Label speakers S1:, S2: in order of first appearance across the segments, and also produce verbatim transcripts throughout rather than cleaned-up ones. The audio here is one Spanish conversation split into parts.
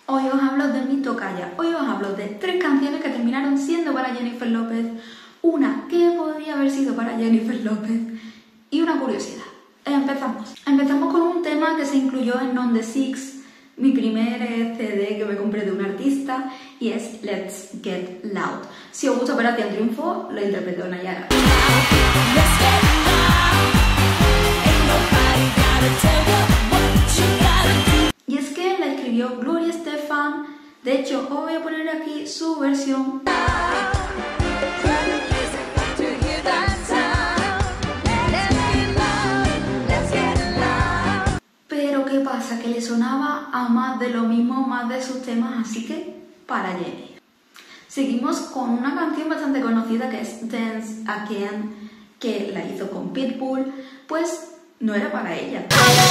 S1: Hoy os hablo de mi tocaya. Hoy os hablo de tres canciones que terminaron siendo para Jennifer López, una que podría haber sido para Jennifer López y una curiosidad. Empezamos. Empezamos con un tema que se incluyó en On The Six, mi primer C D que me compré de un artista, y es Let's Get Loud. Si os gusta Operación Triunfo, lo interpretó Nayara. Y es que la escribió Gloria Estefan. De hecho, os voy a poner aquí su versión. Pero ¿qué pasa? Que le sonaba a más de lo mismo, más de sus temas, así que para Jenny. Seguimos con una canción bastante conocida que es Dance Again, que la hizo con Pitbull, pues no era para ella.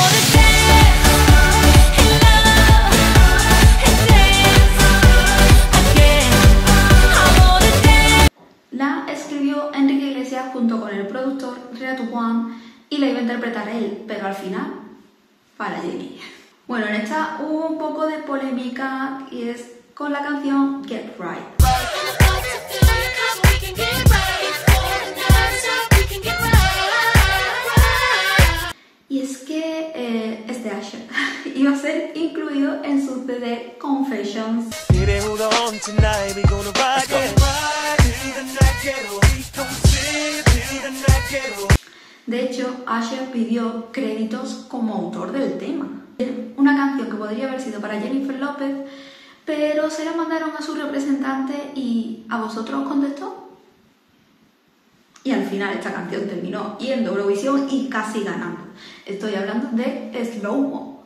S1: La escribió Enrique Iglesias junto con el productor Reatu Juan y la iba a interpretar él, pero al final para Jenny. Bueno, en esta hubo un poco de polémica y es con la canción Get Right. Y es que eh, este Usher iba a ser incluido en su C D Confessions. De hecho, Usher pidió créditos como autor del tema. Una canción que podría haber sido para Jennifer López, pero se la mandaron a su representante y ¿a vosotros os contestó? Y al final esta canción terminó yendo a Eurovisión y casi ganando. Estoy hablando de Slow Mo.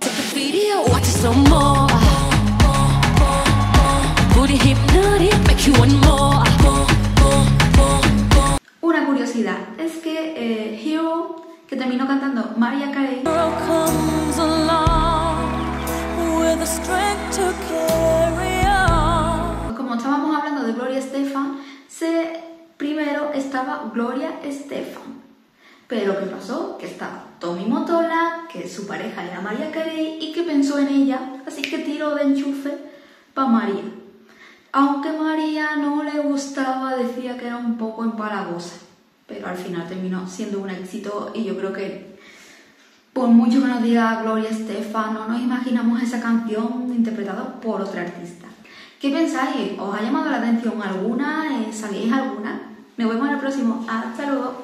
S1: Una curiosidad es que eh, Hero, que terminó cantando Mariah Carey, como estábamos hablando de Gloria Estefan, se, primero estaba Gloria Estefan. Pero ¿qué pasó? Que estaba Tommy Mottola, que su pareja era Mariah Carey y que pensó en ella, así que tiró de enchufe para María. Aunque María no le gustaba, decía que era un poco empalagosa, pero al final terminó siendo un éxito y yo creo que por mucho que nos diga Gloria Estefan, no nos imaginamos esa canción interpretada por otra artista. ¿Qué pensáis? ¿Os ha llamado la atención alguna? ¿Sabéis alguna? Nos vemos en el próximo. Hasta luego.